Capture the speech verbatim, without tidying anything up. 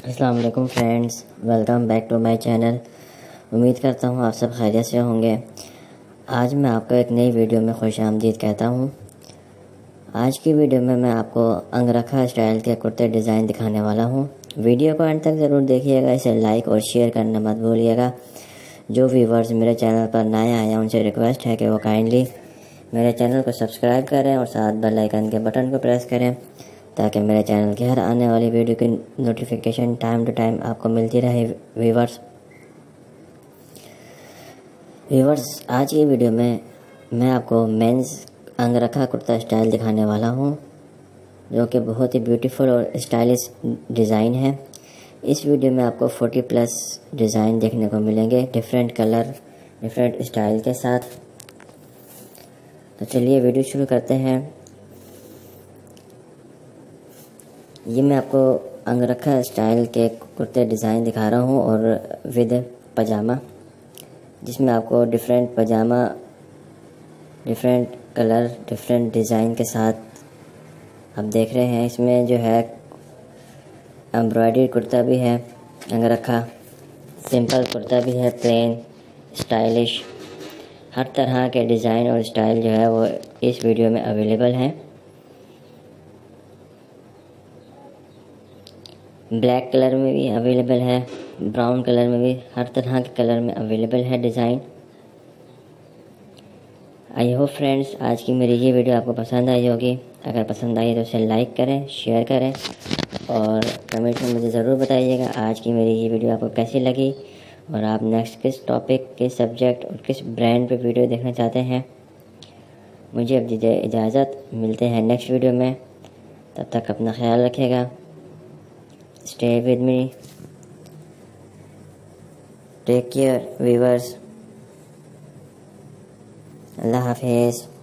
अस्सलाम वालेकुम friends, welcome back to my channel. उम्मीद करता हूँ आप सब खैरियत से होंगे। आज मैं आपको एक नई वीडियो में खुश आमदीद कहता हूँ। आज की वीडियो में मैं आपको अंगरखा स्टाइल के कुर्ते डिज़ाइन दिखाने वाला हूँ। वीडियो को अंत तक ज़रूर देखिएगा, इसे लाइक और शेयर करना मत भूलिएगा। जो व्यूवर्स मेरे चैनल पर नए आए हैं उनसे रिक्वेस्ट है कि वो काइंडली मेरे चैनल को सब्सक्राइब करें और साथ बेल आइकन के बटन को प्रेस करें ताकि मेरे चैनल की हर आने वाली वीडियो की नोटिफिकेशन टाइम टू टाइम आपको मिलती रहे। व्यूवर्स व्यूवर्स आज की वीडियो में मैं आपको मेंस अंगरखा कुर्ता स्टाइल दिखाने वाला हूं, जो कि बहुत ही ब्यूटीफुल और स्टाइलिश डिज़ाइन है। इस वीडियो में आपको चालीस प्लस डिज़ाइन देखने को मिलेंगे, डिफरेंट कलर डिफरेंट स्टाइल के साथ। तो चलिए वीडियो शुरू करते हैं। ये मैं आपको अंगरखा स्टाइल के कुर्ते डिज़ाइन दिखा रहा हूँ और विद पजामा, जिसमें आपको डिफरेंट पजामा डिफरेंट कलर डिफरेंट डिज़ाइन के साथ आप देख रहे हैं। इसमें जो है एम्ब्रॉयडरी कुर्ता भी है, अंगरखा सिंपल कुर्ता भी है, प्लेन स्टाइलिश, हर तरह के डिज़ाइन और स्टाइल जो है वो इस वीडियो में अवेलेबल हैं। ब्लैक कलर में भी अवेलेबल है, ब्राउन कलर में भी, हर तरह के कलर में अवेलेबल है डिज़ाइन। आई होप फ्रेंड्स आज की मेरी ये वीडियो आपको पसंद आई होगी। अगर पसंद आई तो उसे लाइक करें, शेयर करें और कमेंट में मुझे ज़रूर बताइएगा आज की मेरी ये वीडियो आपको कैसी लगी और आप नेक्स्ट किस टॉपिक, किस सब्जेक्ट और किस ब्रांड पे वीडियो देखना चाहते हैं। मुझे अब दीजिए इजाज़त, मिलते हैं नेक्स्ट वीडियो में। तब तक अपना ख्याल रखिएगा। Stay with me. Take care, viewers. Allah Hafiz.